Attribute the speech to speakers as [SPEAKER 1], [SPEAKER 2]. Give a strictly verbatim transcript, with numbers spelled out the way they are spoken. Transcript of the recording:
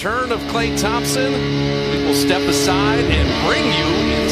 [SPEAKER 1] return of Klay Thompson, we will step aside and bring you inside.